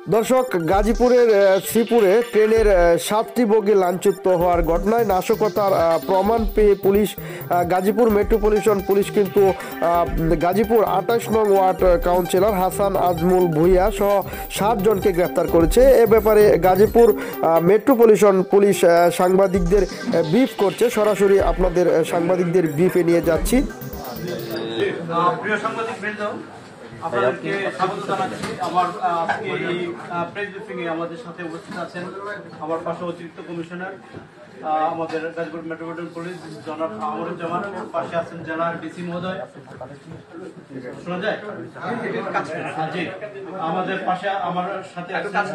দর্শক, গাজীপুরের শ্রীপুরে ট্রেনের 7টি বগি লাঞ্ছিত হওয়ার ঘটনায় নাশকতার প্রমাণ পেয়ে পুলিশ গাজীপুর মেট্রোপলিটন পুলিশ কিন্তু গাজীপুর 28 নং ওয়ার্ড কাউন্সিলর হাসান আজমল ভূঁইয়া সহ 7 জনকে গ্রেফতার করেছে। এ ব্যাপারে গাজীপুর মেট্রোপলিটন পুলিশ সাংবাদিকদের ব্রিফ করছে। সরাসরি আপনাদের সাংবাদিকদের ব্রিফে নিয়ে যাচ্ছি। প্রিয় সাংবাদিকবৃন্দ, আপনাদেরকে স্বাগত জানাচ্ছি। আমার আজকে এই প্রেস ব্রিফিং এ আমাদের সাথে উপস্থিত আছেন আমার পাশে অতিরিক্ত কমিশনার আমাদের গাজীপুর মেট্রোপলিটন পুলিশ জনাব আমরুজ্জামান, পাশে আছেন জেলার ডিসি মহোদয়। শোনা যায়? জি, আমাদের পাশে আমার সাথে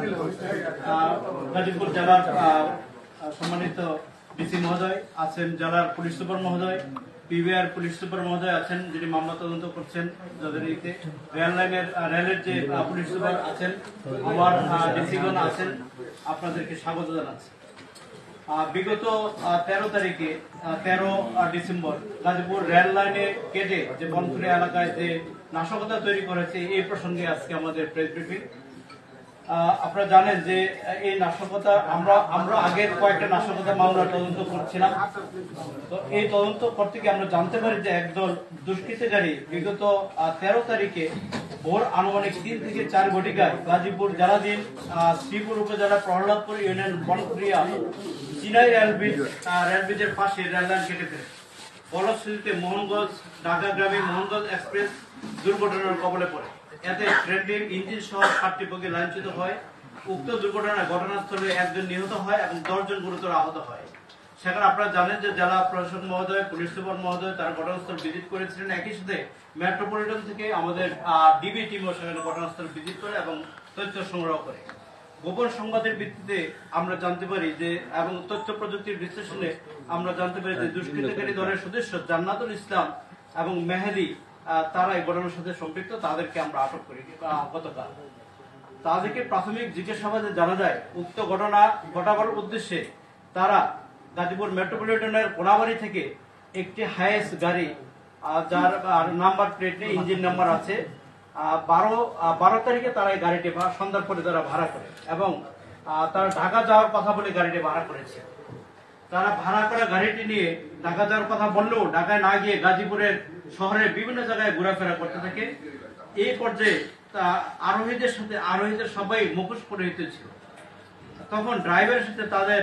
গাজীপুর জেলার সম্মানিত ডিসি মহোদয় আছেন, জেলার পুলিশ সুপার মহোদয়, পিবিআর পুলিশ সুপার মহোদয় আছেন যিনি মামলা তদন্ত করছেন যাদের ইতে, রেলের যে পুলিশ সুপার আছেন, আমার ডিসিগণ আছেন। আপনাদেরকে স্বাগত জানাচ্ছি। বিগত 13 তারিখে 13 ডিসেম্বর গাজীপুর রেল লাইনে কেটে যে বনখর এলাকায় যে নাশকতা তৈরি করেছে এই প্রসঙ্গে আজকে আমাদের প্রেস ব্রিফিং। আপনারা জানেন যে এই নাশকতা আমরা আগের কয়েকটা নাশকতা মামলা তদন্ত করছিলাম। তো এই তদন্ত করতে গিয়ে আমরা জানতে পারি যে একদল দুষ্কৃতকারী বিগত 13 তারিখে ভোর আনুমানিক 3 থেকে 4 ঘটিকায় গাজীপুর জেলাধীন শ্রীপুর উপজেলা প্রহ্লাদপুর ইউনিয়ন বনখরিয়া চিনাই রেলব্রিজের পাশে রেললাইন কেটে ফেলে ফলশ্রুতিতে মোহনগঞ্জ ঢাকা গ্রামে মোহনগঞ্জ এক্সপ্রেস দুর্ঘটনার কবলে পড়ে। এতে ট্রেনটির ইঞ্জিন সহ 7টি বগি লাইনচ্যুত হয়। উক্ত দুর্ঘটনায় ঘটনাস্থলে 1 জন নিহত হয় এবং 10 জন গুরুতর আহত হয়। সেখানে আপনারা জানেন যে জেলা প্রশাসক মহোদয়, পুলিশ সুপার মহোদয় তারা ঘটনাস্থল ভিজিট করেছিলেন। একই সাথে মেট্রোপলিটন থেকে আমাদের ডিবি টিমও সেখানে ঘটনাস্থল ভিজিট করে এবং তথ্য সংগ্রহ করে। গোপন সংবাদের ভিত্তিতে আমরা জানতে পারি যে এবং তথ্য প্রযুক্তির বিশ্লেষণে আমরা জানতে পারি যে দুষ্কৃতকারী দলের সদস্য জান্নাতুল ইসলাম এবং মেহেদি তারা এই ঘটনার সাথে সম্পৃক্ত। তাদেরকে আমরা আটক করি গতকাল। তাদেরকে প্রাথমিক জিজ্ঞাসাবাদে জানা যায় উক্ত ঘটনা ঘটাবার উদ্দেশ্যে তারা গাজীপুর মেট্রোপলিটনের কোনাবাড়ি থেকে একটি হাইয়েস্ট গাড়ি যার নাম্বার প্লেট নেই, ইঞ্জিন নাম্বার আছে, 12 তারিখে তারা এই গাড়িটি সন্ধ্যার পরে তারা ভাড়া করে এবং তারা ঢাকা যাওয়ার কথা বলে গাড়িটি ভাড়া করেছে। তারা ভাড়া করা গাড়িটি নিয়ে ঢাকা যাওয়ার কথা বললেও ঢাকায় না গিয়ে গাজীপুরের শহরের বিভিন্ন জায়গায় ঘোরাফেরা করতে থাকে। এই পর্যায়ে আরোহীদের সবাই মুখোশ পরিহিত ছিল। তখন ড্রাইভারের সাথে তাদের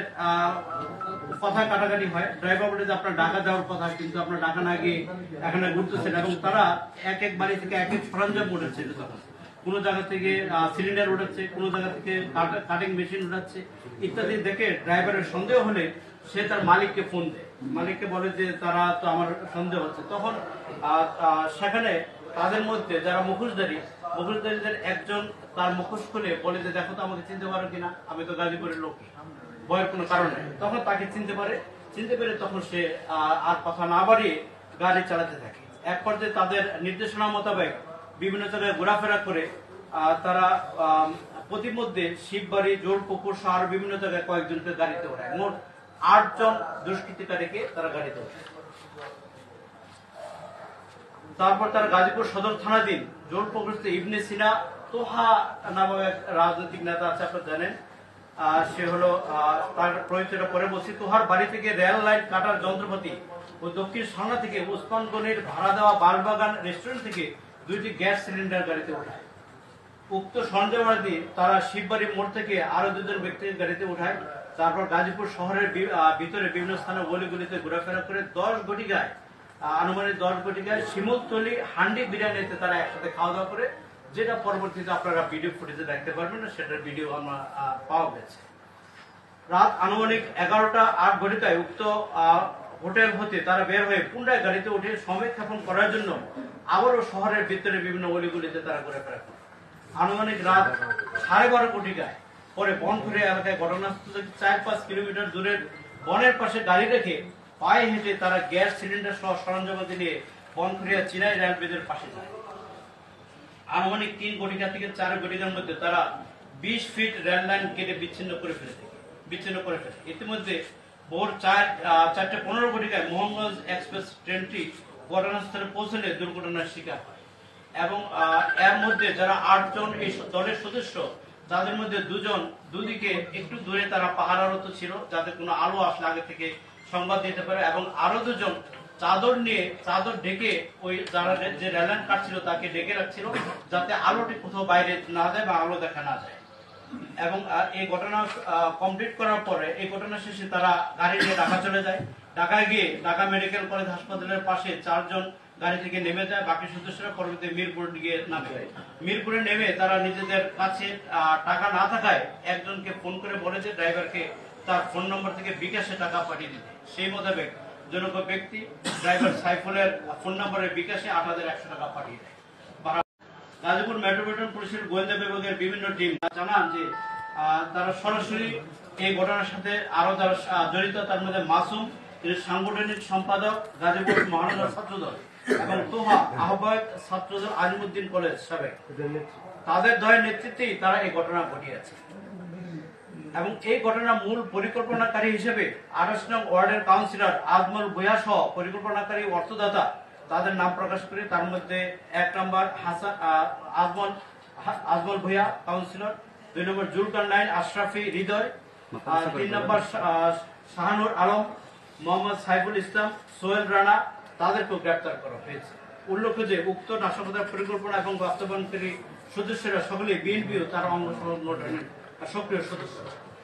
কথা কাটাকাটি হয়। ড্রাইভার বলে যে আপনার ঢাকা যাওয়ার কথা, কিন্তু আপনার ঢাকা না গিয়ে এখানে ঘুরতেছেন এবং তারা এক এক বাড়ি থেকে এক এক সরঞ্জাম উঠাচ্ছে। তখন কোনো জায়গা থেকে সিলিন্ডার উঠাচ্ছে, কোনো জায়গা থেকে কাটিং মেশিন উঠাচ্ছে ইত্যাদি দেখে ড্রাইভারের সন্দেহ হলে সে তার মালিককে ফোন দেয়। মালিককে বলে যে তারা তো আমার সন্দেহ হচ্ছে। তখন সেখানে তাদের মধ্যে যারা মুখোশধারীদের একজন তার মুখোশ খুলে বলে যে দেখো তো আমাকে চিনতে পারো কিনা, আমি তো গাজীপুরের লোক, ভয়ের কোনো কারণ নেই। তখন তাকে চিনতে পেরে তখন সে আর কথা না বাড়িয়ে গাড়ি চালাতে থাকে। এক পর্যায়ে তাদের নির্দেশনা মোতাবেক বিভিন্ন জায়গায় ঘোরাফেরা করে তারা প্রতিমধ্যে শিববাড়ি, জোরপুকুর সহ আরো বিভিন্ন জায়গায় কয়েকজনকে গাড়িতে ওঠায়। মোট 8 জন দুষ্কৃতিকারীকে তারা গাড়িতে ওঠায়। তারপর তারা গাজীপুর সদর থানাধীন জোরপুকুরতে ইবনে সিনা তোহা নামক এক রাজনৈতিক নেতা আছে, আপনারা জানেন। সে হলো তার পরিচয়টা পরে বলছি। তোহার বাড়ি থেকে রেল লাইন কাটার যন্ত্রপাতি ও দক্ষিণ সামনা থেকে উসমান গনির ভাড়া দেওয়া বারবাগান রেস্টুরেন্ট থেকে 2টি গ্যাস সিলিন্ডার গাড়িতে ওঠায়। উক্ত সরঞ্জামাদি তারা শিববাড়ি মোড় থেকে আরো 2 জন ব্যক্তিকে গাড়িতে উঠায়। তারপর গাজীপুর শহরের ভিতরে বিভিন্ন স্থানে গলিগুলিতে ঘোরাফেরা করে 10 ঘটিকায় আনুমানিক 10 ঘটিকায় শিমুলতলি হান্ডি বিরিয়ানিতে তারা একসাথে খাওয়া দাওয়া করে, যেটা পরবর্তীতে আপনারা ভিডিও ফুটেজে দেখতে পারবেন না, সেটার ভিডিও আমরা পাওয়া গেছে। রাত আনুমানিক 11টা 8 ঘটিকায় উক্ত হোটেল হতে তারা বের হয়ে পুনরায় গাড়িতে উঠে সময় ক্ষেপণ করার জন্য আবারও শহরের ভিতরে বিভিন্ন গলিগুলিতে তারা ঘোরাফেরা করে। আনুমানিক রাত 12:30 ঘটিকায় পরে বনখর এলাকায় ঘটনাস্থল থেকে 4-5 কিলোমিটার দূরের বনের পাশে গাড়ি রেখে পায়ে হেঁটে তারা গ্যাস সিলিন্ডার সহ সরঞ্জামাদি নিয়ে বনখরিয়া চিনাই রেলব্রিজের পাশে যায়। আনুমানিক 3 ঘটিকা থেকে 4 ঘটিকার মধ্যে তারা 20 ফিট রেল লাইন কেটে বিচ্ছিন্ন করে ফেলে। ইতিমধ্যে ভোর 4:15 ঘটিকায় মোহনগঞ্জ এক্সপ্রেস ট্রেনটি ঘটনাস্থলে পৌঁছলে দুর্ঘটনার শিকার হয় এবং এর মধ্যে যারা 8 জন এই দলের সদস্য যাদের মধ্যে দুদিকে একটু দূরে তারা পাহারারত ছিল, যাতে কোনো আলো আসলে আগে থেকে সংবাদ দিতে পারে, এবং আরো দুজন চাদর ঢেকে ওই যারা যে রেললাইন কাটছিল তাকে ঢেকে রাখছিল, যাতে আলোটি কোথাও বাইরে না যায় বা আলো দেখা না যায়। এবং এই ঘটনা কমপ্লিট করার পরে, এই ঘটনা শেষে তারা গাড়ি নিয়ে ঢাকা চলে যায়। ঢাকায় গিয়ে ঢাকা মেডিকেল কলেজ হাসপাতালের পাশে 4 জন গাড়ি থেকে নেমে যায়, বাকি সদস্যরা পরবর্তী মিরপুর গিয়ে নামে। মিরপুরে নেমে তারা নিজেদের কাছে টাকা না থাকায় একজনকে ফোন করে বলে যে ড্রাইভারকে তার ফোন নম্বর থেকে বিকাশে টাকা পাঠিয়ে দিতে। সেই মোতাবেক জনক ব্যক্তি ড্রাইভার সাইফুলের ফোন নম্বরে বিকাশে 8,100 টাকা পাঠিয়ে দেয়। গাজীপুর মেট্রোপলিটন পুলিশের গোয়েন্দা বিভাগের বিভিন্ন টিম জানান যে তারা সরাসরি এই ঘটনার সাথে আরো যারা জড়িত, তার মধ্যে মাসুম, তিনি সাংগঠনিক সম্পাদক গাজীপুর মহানগর ছাত্রদল, এবং তোহা আহ্বায়ক ছাত্রদল আজমুদ্দিন কলেজ সাবেক, তাদের দলের নেতৃত্বেই তারা এই ঘটনা ঘটিয়েছে। এবং এই ঘটনার মূল পরিকল্পনাকারী হিসেবে 28 নং ওয়ার্ডের কাউন্সিলর আজমল ভূয়া সহ পরিকল্পনাকারী অর্থদাতা তাদের নাম প্রকাশ করে, তার মধ্যে 1 number Azmal Bhuiya councillor, 2 number Zulkarnain Ashrafi Hridoy, 3 number Shahanur Alam, Mohammad Saiful Islam, Sohel Rana, তাদেরকেও গ্রেপ্তার করা হয়েছে। উল্লেখ্য যে উক্ত নাশকতার পরিকল্পনা এবং বাস্তবায়নকারী সদস্যরা সকলেই বিএনপি ও তার অঙ্গ সংগঠনের সক্রিয় সদস্য।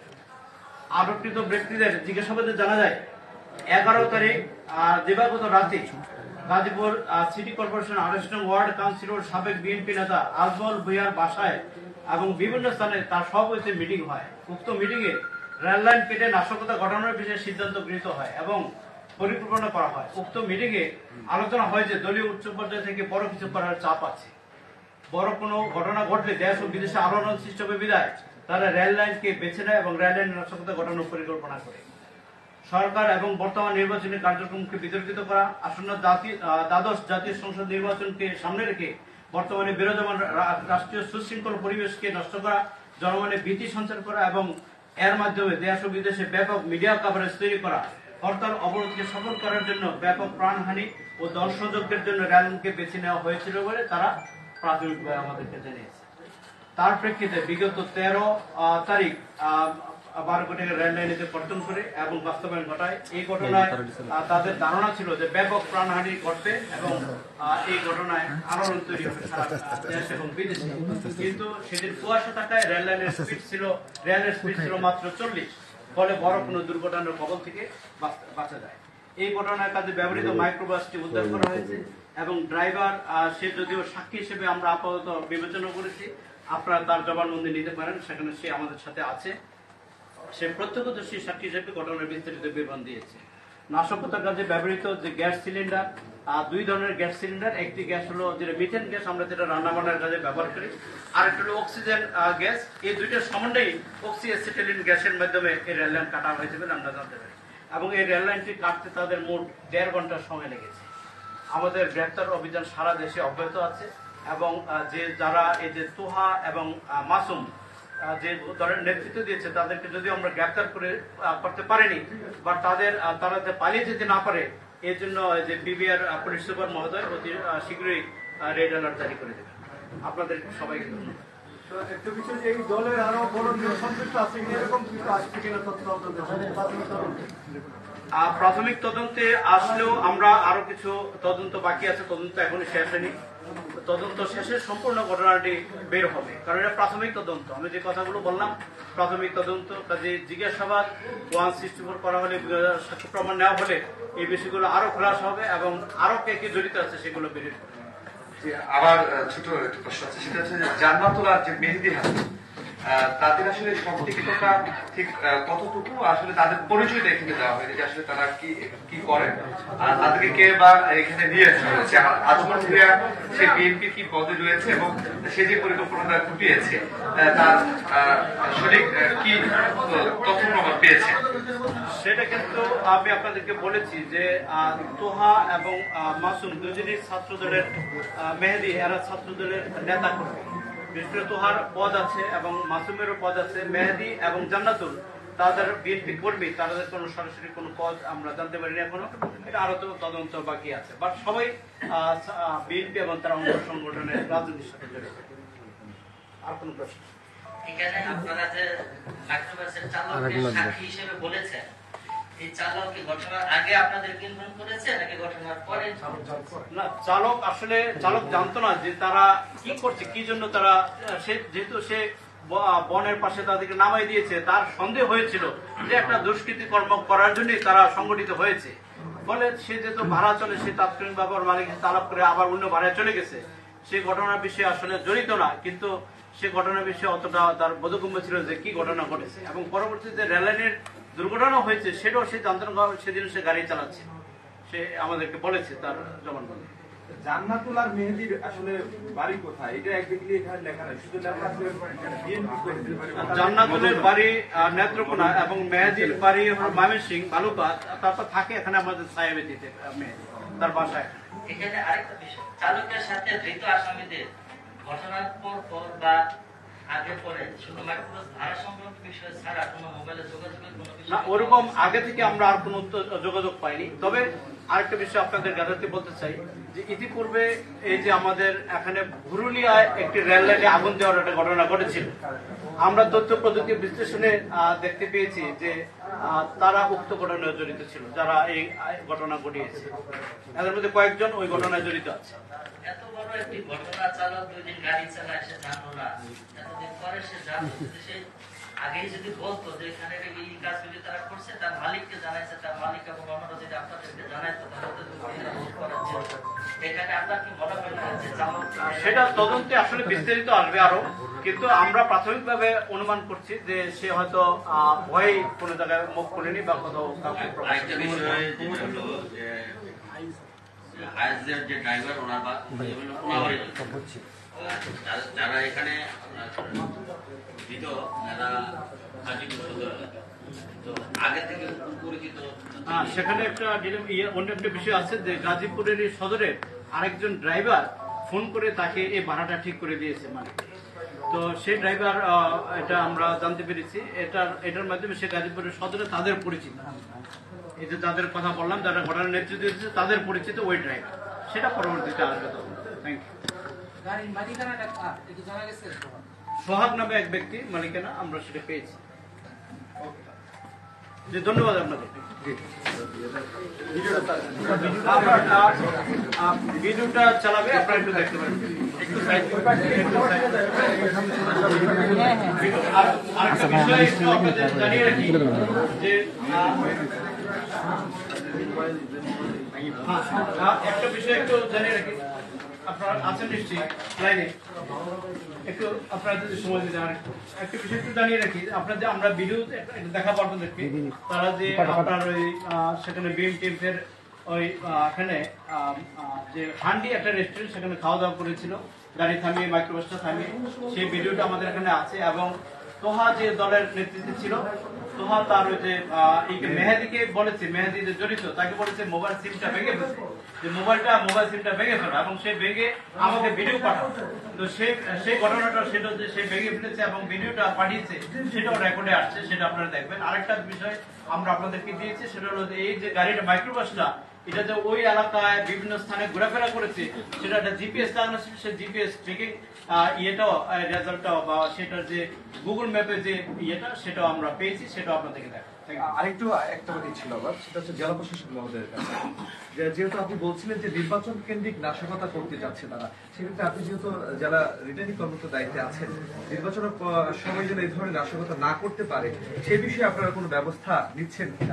আটককৃত ব্যক্তিদের জিজ্ঞাসাবাদে জানা যায় 11 তারিখ দিবাগত রাতে গাজীপুর সিটি কর্পোরেশন 28 নং ওয়ার্ড কাউন্সিলর সাবেক বিএনপি নেতা আজমল ভূঁইয়ার বাসায় এবং বিভিন্ন স্থানে তার সভাপতিতে মিটিং হয়। উক্ত মিটিংয়ে রেললাইন কেটে নাশকতা ঘটানোর বিষয়ে সিদ্ধান্ত গৃহীত হয় এবং পরিকল্পনা করা হয়। উক্ত মিটিংয়ে আলোচনা হয় যে দলীয় উচ্চ পর্যায় থেকে বড় কিছু করার চাপ আছে। বড় কোনো ঘটনা ঘটলে দেশ ও বিদেশে আলোড়ন সৃষ্টি হবে বিধায় তারা রেল লাইনকে বেছে নেয় এবং রেল লাইন নাশকতা ঘটানোর পরিকল্পনা করে। সরকার এবং বর্তমান নির্বাচনী কার্যক্রমকে বিতর্কিত করা, আসন্ন দ্বাদশ জাতীয় সংসদ নির্বাচনকে সামনে রেখে বর্তমানে বিরাজমান রাষ্ট্রীয় সুশৃঙ্খল পরিবেশকে নষ্ট করা, জনমনে ভীতি সঞ্চার করা এবং এর মাধ্যমে দেশ ও বিদেশে ব্যাপক মিডিয়া কভারেজ তৈরি করা, হরতাল অবরোধকে সফল করার জন্য ব্যাপক প্রাণহানি ও দর্শকদের জন্য রেলকে বেছে নেওয়া হয়েছিল বলে তারা প্রাথমিকভাবে আমাদেরকে জানিয়েছে। তার প্রেক্ষিতে বিগত 13 তারিখ 12 কোটি রেল লাইনে কর্তন করে এবং বাস্তবায়ন ঘটায়। এই ঘটনায় তাদের ধারণা ছিল যে ব্যাপক প্রাণহানি ঘটবে এবং এই ঘটনায় আলোড়ন তৈরি হবে সারা দেশ এবং বিদেশে। কিন্তু সেদিন কুয়াশা থাকায় রেল লাইনের স্পিড ছিল মাত্র 40, ফলে বড় কোনো দুর্ঘটনার কবল থেকে বাঁচা যায়। এই ঘটনার কাজে ব্যবহৃত মাইক্রোবাসটি উদ্ধার করা হয়েছে এবং ড্রাইভার সে যদিও সাক্ষী হিসেবে আমরা আপাতত বিবেচনা করেছি, আপনারা তার জবানবন্দি নিতে পারেন, সেখানে সে আমাদের সাথে আছে। সে প্রত্যক্ষদর্শী সাক্ষী হিসেবে ঘটনার বিস্তারিত বিবরণ দিয়েছে। নাশকতার কাজে ব্যবহৃত যে গ্যাস সিলিন্ডার, 2 ধরনের গ্যাস সিলিন্ডার, একটি গ্যাস হলো যেটা মিথেন গ্যাস, আমরা যেটা রান্না বান্নার কাজে ব্যবহার করি, আর একটা হলো অক্সিজেন গ্যাস। এই দুইটার সমন্বয়ে অক্সিঅ্যাসিটিলিন গ্যাসের মাধ্যমে এই রেল লাইন কাটা হয়েছে বলে আমরা জানতে পারি। এবং এই রেল লাইনটি কাটতে তাদের মোট 1.5 ঘন্টা সময় লেগেছে। আমাদের গ্রেপ্তার অভিযান সারা দেশে অব্যাহত আছে এবং যারা এই যে তোহা এবং মাসুম যে দলের নেতৃত্ব দিয়েছে তাদেরকে যদি আমরা গ্রেপ্তার করতে পারিনি বা তারা পালিয়ে যেতে না পারে, এর জন্য যে বিবিআর পুলিশ সুপার মহোদয় অতি শীঘ্রই রেড অ্যালার্ট জারি করে দেবেন। আপনাদের সবাইকে ধন্যবাদ। একটা বিষয় যে এই দলের আরো বড় সম্পৃক্ত আছে এরকম কিছু আসছে কিনা প্রাথমিক তদন্তে আসলেও আমরা আরো কিছু তদন্ত বাকি আছে, তদন্ত এখনো শেষ হয়নি। তদন্ত শেষে সম্পূর্ণ ঘটনাটি বের হবে, কারণ এটা প্রাথমিক তদন্ত। আমি যে কথাগুলো বললাম প্রাথমিক তদন্ত, কাজে জিজ্ঞাসাবাদ 164 করা হলে, সাক্ষ্য প্রমাণ নেওয়া হলে এই বিষয়গুলো আরো খোলাসা হবে এবং আরো কে কে জড়িত আছে সেগুলো বেরিয়ে হবে। আবার ছোট একটা প্রশ্ন আছে, সেটা হচ্ছে জান্নাতুল আর যে মেহেদী হাসান, তাদের আসলে সম্পৃক্ততা ঠিক কতটুকু, আসলে তাদের পরিচয়টা এখানে দেওয়া হয়নি যে আসলে তারা কি করে, আর তাদেরকে কে বা এখানে নিয়ে আসা হয়েছে, আজমল ভূঁইয়া সে বিএনপি কি পদে রয়েছে এবং সে যে পরিকল্পনাটা ঘটিয়েছে তার সঠিক কি তথ্য প্রমাণ পেয়েছে, সেটা কিন্তু আমি আপনাদেরকে বলেছি যে তোহা এবং মাসুম দুজনেই ছাত্র দলের, মেহেদী এরা ছাত্র দলের নেতা কর্মী। বিশেষ করে তোহার পদ আছে এবং মাসুমেরও পদ আছে। মেহেদী এবং জান্নাতুল তাদের বিএনপি কর্মী, তাদের কোনো সরাসরি কোনো পদ আমরা জানতে পারিনি এখনো, এটা আরো তো তদন্ত বাকি আছে। বাট সবাই বিএনপি এবং তার অঙ্গ সংগঠনের রাজনীতির সাথে জড়িত। আর কোনো প্রশ্ন? এখানে আপনারা যে মাইক্রোবাসের চালককে সাক্ষী হিসেবে বলেছেন, এই চালক কি ঘটনার আগে আপনাদেরকে ইনফর্ম করেছে নাকি ঘটনার পরে? না, চালক জানতো না যে তারা কি করছে, কি জন্য তারা, যেহেতু সে বনের পাশে তাদেরকে নামাই দিয়েছে, তার সন্দেহ হয়েছিল যে একটা দুষ্কৃতি কর্ম করার জন্যই তারা সংগঠিত হয়েছে। ফলে সে যেহেতু ভাড়া চলে, সে তাৎক্ষণিকভাবে ওর মালিক তালাব করে আবার অন্য ভাড়ায় চলে গেছে। সেই ঘটনার বিষয়ে আসলে জড়িত না, কিন্তু সে ঘটনার বিষয়ে অতটা তার বোধগম্য ছিল যে কি ঘটনা ঘটেছে। এবং পরবর্তীতে রেললাইনের দুর্ঘটনা হয়েছে সেটাও সে জানতো না, সেদিন সে গাড়ি চালাচ্ছে, সে আমাদেরকে বলেছে তার জবানবন্দি। জান্নাতুল আর মেহেদীর আসলে বাড়ি কোথায় এটা একদিকে এখানে লেখা নাই, শুধু লেখা আছে বিএনপি করে। জান্নাতুলের বাড়ি নেত্রকোনা এবং মেহেদীর বাড়ি ময়মনসিংহ বালুকাত, তারপর থাকে এখানে আমাদের সাহেবেদিতে মেহেদী, তার বাসায়। এখানে আরেকটা বিষয়, চালকের সাথে ধৃত আসামিদের ঘটনার পর বা আগে পরে শুধু মাইক্রোবাস ভাড়া সংক্রান্ত বিষয় ছাড়া কোনো মোবাইলে যোগাযোগের কোনো বিষয় না, ওরকম আগে থেকে আমরা আর কোনো যোগাযোগ পাইনি। তবে আরেকটা বিষয় আপনাদের গাদাতে বলতে চাই যে ইতিপূর্বে এই যে আমাদের এখানে ভুরুলিয়ায় একটি রেল লাইনে আগুন দেওয়ার একটা ঘটনা ঘটেছিল। আমরা তথ্য প্রযুক্তি বিশ্লেষণে দেখতে পেয়েছি যে তারা উক্ত ঘটনায় জড়িত ছিল, যারা এই ঘটনা ঘটিয়েছে। এদের মধ্যে কয়েকজন ওই ঘটনায় জড়িত আছে। এত বড় একটি ঘটনা, চালক 2 দিন গাড়ি চালায়, সে জানতো না, এতদিন পরে সে জানতো। সে আগেই যদি বলতো যে এখানে এই কাজগুলি তারা করছে, তার মালিককে জানাইছে, তার মালিক এবং অন্যরা যদি আপনাদেরকে জানাইতো তাহলে তো এখানে আপনার কি মনে হয় না যে চালক? সেটা তদন্তে আসলে বিস্তারিত আসবে আরো, কিন্তু আমরা প্রাথমিকভাবে অনুমান করছি যে সে হয়তো ভয়ে কোনো জায়গায় মুখ করেনি বা কোথাও কাউকে প্রকাশ করেনি। যে ড্রাইভার ওনার যারা এখানে দিত, যারা আগে থেকে পরিচিত, সেখানে একটা অন্য একটা বিষয় আছে যে গাজীপুরের এই সদরের আরেকজন ড্রাইভার ফোন করে তাকে এই ভাড়াটা ঠিক করে দিয়েছে মানে। তো সেই ড্রাইভার, এটা আমরা জানতে পেরেছি, এটার মাধ্যমে সে গাজীপুরের সদরে তাদের পরিচিত, এই যে যাদের কথা বললাম, যারা ঘটনার নেতৃত্ব দিয়েছে তাদের পরিচিত ওই ড্রাইভার, সেটা পরবর্তীতে আসবে। Thank you. সোহাগ নামে এক ব্যক্তি মালিকানা, আমরা সেটা পেয়েছি। জি, ধন্যবাদ আপনাদের। ভিডিওটা চালাবে, আপনারা একটু দেখতে পারেন। একটু আরেকটা বিষয় একটু আপনাদের জানিয়ে রাখি যে একটা বিষয় একটু জানিয়ে রাখি, আপনারা আছেন নিশ্চয়ই লাইনে, একটু আপনারা যদি সময় দিতে একটা বিষয় একটু জানিয়ে রাখি। আপনার যে আমরা ভিডিও দেখা পারবো দেখি, তারা যে আপনার ওই সেখানে বিএমটিএফের ওই এখানে যে হান্ডি একটা রেস্টুরেন্ট, সেখানে খাওয়া দাওয়া করেছিল, গাড়ি থামিয়ে, মাইক্রোবাসটা থামিয়ে, সেই ভিডিওটা আমাদের এখানে আছে। এবং তোহা যে দলের নেতৃত্বে ছিল, তোহা তার ওই যে মেহেদিকে বলেছে, মেহেদি যে জড়িত, তাকে বলেছে মোবাইল সিমটা ভেঙে ফেলছে, যে মোবাইল সিমটা ভেঙে ফেলো, এবং সে ভেঙে আমাকে ভিডিও পাঠাও। তো সেই ঘটনাটা সেটা যে সে ভেঙে ফেলেছে এবং ভিডিওটা পাঠিয়েছে, সেটাও রেকর্ডে আসছে, সেটা আপনারা দেখবেন। আরেকটা বিষয় আমরা আপনাদেরকে দিয়েছি, সেটা হলো এই যে গাড়িটা মাইক্রোবাসটা, এটা যে ওই এলাকায় বিভিন্ন স্থানে ঘোরাফেরা করেছে, সেটা একটা জিপিএস লাগানো ছিল, সে জিপিএস ট্রেকিং ইয়েটাও, রেজাল্টটাও, বা সেটার যে গুগল ম্যাপে যে ইয়েটা, সেটাও আমরা পেয়েছি, সেটাও আপনাদেরকে দেখাবো। আরেকটু একটা কথা ছিল আবার, সেটা হচ্ছে জেলা প্রশাসক মহোদয়ের কাছে, যেহেতু আপনি বলছিলেন যে নির্বাচন কেন্দ্রিক নাশকতা করতে যাচ্ছে তারা, সেক্ষেত্রে আপনি যেহেতু জেলা রিটার্নিং কর্মকর্তার দায়িত্বে আছেন, নির্বাচনের সময় যেন এই ধরনের নাশকতা না করতে পারে, সে বিষয়ে আপনারা কোনো ব্যবস্থা নিচ্ছেন কিনা?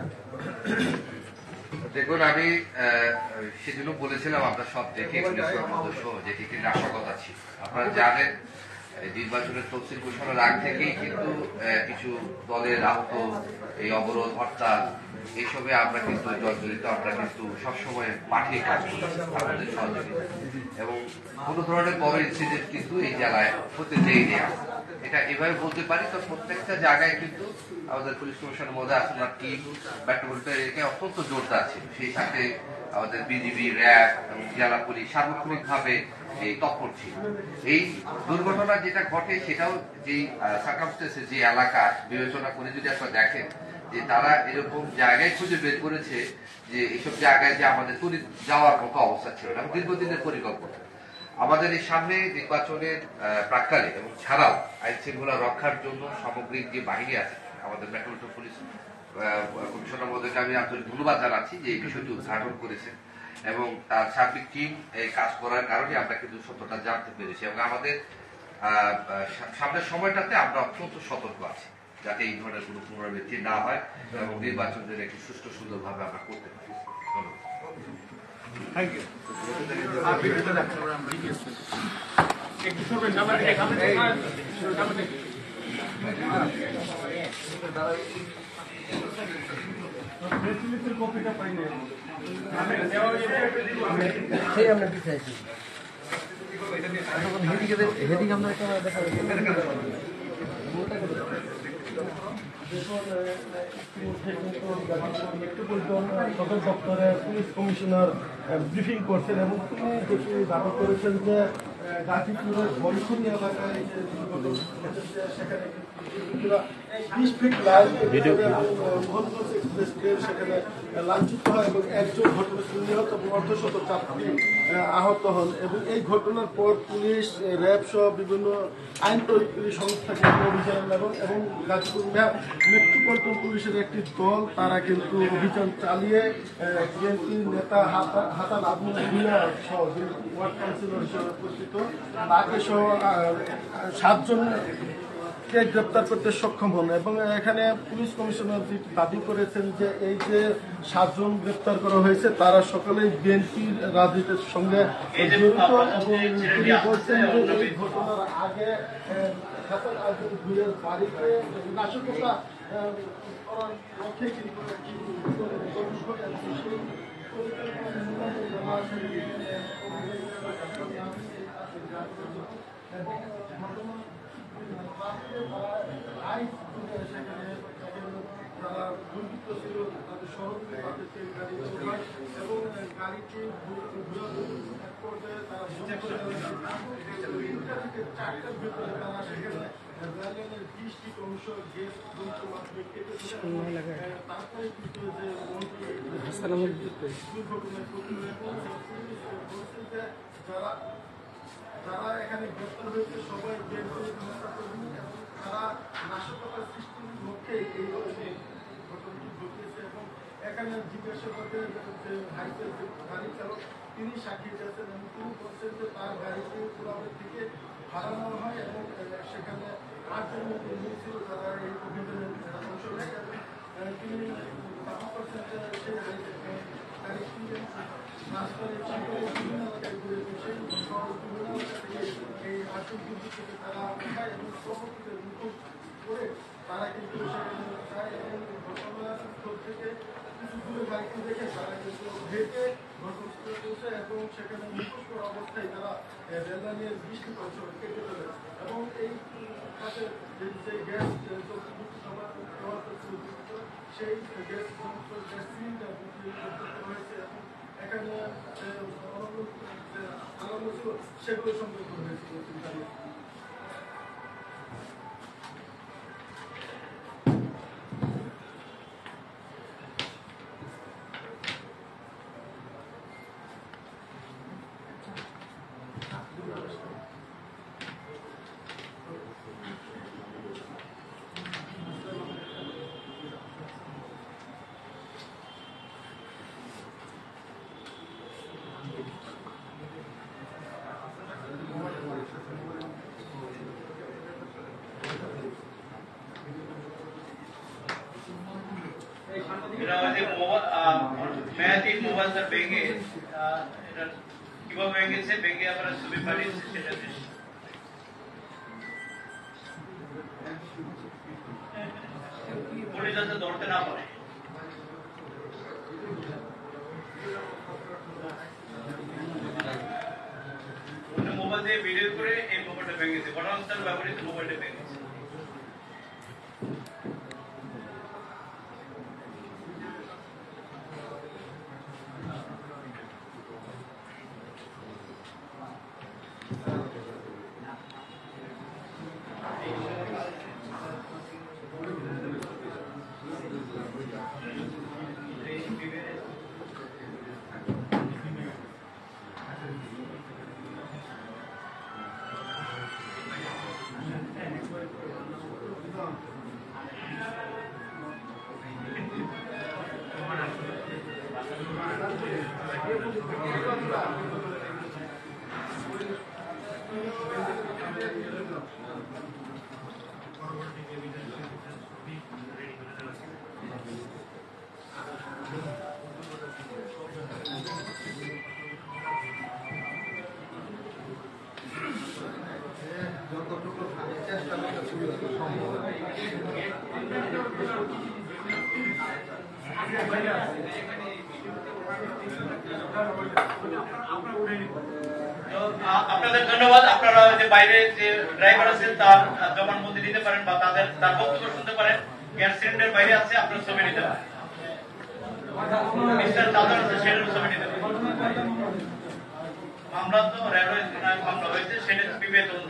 দেখুন, আমি সেজন্য বলেছিলাম আমরা সব দেখে যেটি একটি নাশকতা ছিল। আপনারা জানেন নির্বাচনের তফসিল ঘোষণার আগ থেকেই কিন্তু কিছু দলের আহত, এই অবরোধ, হরতাল, এইসবে আমরা কিন্তু জর্জরিত। আমরা কিন্তু সবসময় মাঠে কাজ করেছি আমাদের সহযোগিতা, এবং কোনো ধরনের বড় ইনসিডেন্ট কিন্তু এই জেলায় হতে দেয়নি। এটা এভাবে বলতে পারি। তো প্রত্যেকটা জায়গায় কিন্তু আমাদের পুলিশ কমিশনের মধ্যে আপনার টিম মেট্রোপলিটন এলাকায় অত্যন্ত জোরদার ছিল। সেই সাথে আমাদের বিজিবি, র্যাব এবং জেলা পুলিশ সার্বক্ষণিকভাবে এই তৎপর ছিল। এই দুর্ঘটনা যেটা ঘটে, সেটাও যে সার্কামস্টেন্সে, যে এলাকা বিবেচনা করে যদি আপনারা দেখেন, যে তারা এরকম জায়গায় খুঁজে বের করেছে যে এইসব জায়গায় যে আমাদের যাওয়ার মতো অবস্থা ছিল না, দীর্ঘদিনের পরিকল্পনা। আমাদের এই সামনে নির্বাচনের প্রাক্কালে এবং ছাড়াও আইন শৃঙ্খলা রক্ষার জন্য সামগ্রিক যে বাহিনী আছে, আমাদের মেট্রোপলিটন পুলিশ কমিশনার মহোদয়কে আমি আন্তরিক ধন্যবাদ জানাচ্ছি যে এই বিষয়টি উদ্ঘাটন করেছেন এবং তার সার্বিক টিম এই কাজ করার কারণে আমরা কিন্তু সত্যতা জানতে পেরেছি এবং আমাদের সামনের সময়টাতে আমরা অত্যন্ত সতর্ক আছি যাতে এই ধরনের কোনো পুনরাবৃত্তি না হয় এবং নির্বাচন যেন একটি সুষ্ঠু সুন্দরভাবে আমরা করতে পারি। সদর দপ্তরে পুলিশ কমিশনার ব্রিফিং করছেন এবং তিনি দাবি করেছেন যে গাজীপুরের বনখর এলাকায় সেখানে 20 feet line Mymensingh express train সেখানে লাঞ্ছিত হয় এবং একজন ঘটনাস্থলে নিহত এবং অর্ধশত যাত্রী আহত হন এবং এই ঘটনার পর পুলিশ, র্যাব সহ বিভিন্ন আইন প্রয়োগকারী সংস্থা কিন্তু অভিযান এবং গাজীপুর মেট্রোপলিটন পুলিশের একটি দল তারা কিন্তু অভিযান চালিয়ে বিএনপির নেতা হাসান আজমল সহ ওয়ার্ড কাউন্সিলর হিসেবে পরিচিত তাকে সহ 7 জনকে গ্রেপ্তার করতে সক্ষম হন এবং এখানে পুলিশ কমিশনার দাবি করেছেন যে এই যে 7 জন গ্রেপ্তার করা হয়েছে তারা সকলেই বিএনপির রাজনীতির সঙ্গে জড়িত এবং তিনি বলছেন যে এই ঘটনার আগে হাসান আজমল ভুঁইয়ার বাড়িতে নাশকতা করার লক্ষ্যে কিন্তু তারা দুর্বৃত্ত ছিল তাদের সহযোগী এবং গাড়িটি এক পর্যায়ে তারা 4টার ভিতরে তারা সেখানে রেললাইনের 20 ফিট অংশ গেট যন্ত্র মাধ্যমে কেটে তারপরে কিন্তু যে দুর্ঘটনায় বলছেন যে যারা এখানে গ্রেপ্তার হয়েছে সবাই তারা নাশকতার সৃষ্টির লক্ষ্যে এই ঘটনাটি ঘটিয়েছে এবং এখানে জিজ্ঞাসাবাদের যে হাইসের গাড়ি চালক তিনি সাক্ষী দিয়েছেন এবং তিনি বলছেন যে তার গাড়িকে পুরাবের থেকে ভাড়া নেওয়া হয় এবং সেখানে 8 জনের মধ্যে লোক ছিল যারা এই অভিযানে অংশ নেয় এবং তিনি দাবি করছেন যে সেই গাড়িটি রাস্তায় বিভিন্ন এলাকায় ঘুরে সেই বিভিন্ন এলাকা থেকে এই 8 জন দুর্বৃত্তকে তারা উঠায় এবং পরবর্তীতে মুখোশ করে তারা কিন্তু সেখানে যায় এবং ঘটনাস্থল থেকে কিছু দূরে গাড়িটি দেখে তারা কিন্তু হেঁটে ঘটনাস্থলে পৌঁছে এবং সেখানে মুখোশ করা অবস্থায় তারা রেললাইনের 20 ফিট অংশ কেটে ফেলে এবং এই কাছে যে গ্যাস ব্যবহার করছিল সেই গ্যাস সিলিন্ডার বিক্রি করতে হয়েছে এবং এখানে আলাদা ছিল সেগুলো সম্পর্ক হয়েছিল। ম্যাথিক মোবাইলটা ভেঙে এটা কিভাবে ভেঙেছে ভেঙে আমরা ছবি পাঠিয়েছি সেটা পুলিশ যাতে ধরতে না পারে। মোবাইল দিয়ে ভিডিও করে এই মোবাইলটা ভেঙেছে, ঘটনাস্থলে ব্যবহৃত মোবাইলটা ভেঙেছে। আপনাদের ধন্যবাদ। আপনারা যে বাইরে যে ড্রাইভার আছেন তার জবানবন্দি দিতে পারেন বা তার বক্তব্য শুনতে পারেন। গ্যাস সিলিন্ডার বাইরে আছে, আপনার ছবি নিতে পারেন। মিস্টার চাদর আছে, সেটার ছবি নিতে পারেন। মামলা তো রেলওয়ে থানায় মামলা হয়েছে, সেটা বিবেচনা তদন্ত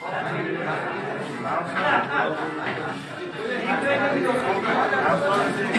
Thank you.